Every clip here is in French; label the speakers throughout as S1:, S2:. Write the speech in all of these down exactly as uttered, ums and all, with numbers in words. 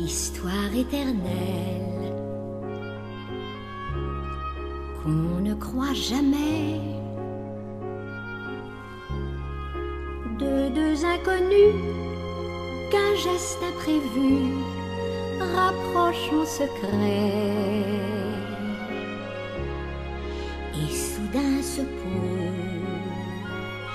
S1: L'histoire éternelle qu'on ne croit jamais, de deux inconnus qu'un geste imprévu rapproche en secret et soudain se pose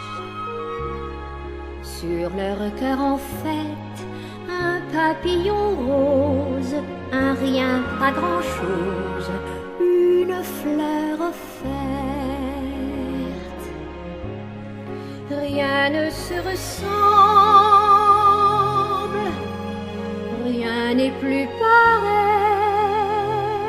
S1: sur leur cœur en fête. Un papillon rose, un rien, pas grand-chose, une fleur offerte. Rien ne se ressemble, rien n'est plus pareil.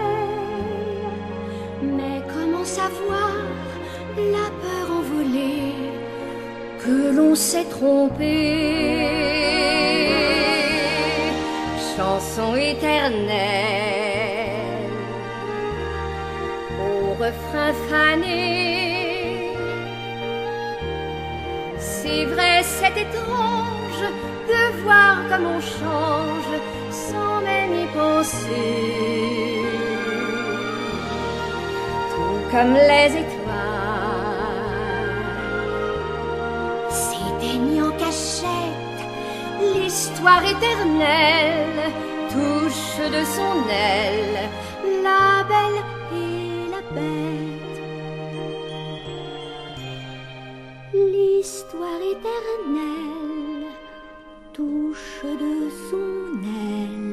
S1: Mais comment savoir la peur envolée que l'on s'est trompé? Chanson éternelle au refrain fané. C'est vrai, c'est étrange de voir comme on change sans même y penser. Tout comme les étoiles s'éteignent en cachette, l'histoire éternelle touche de son aile la belle et la bête. L'histoire éternelle touche de son aile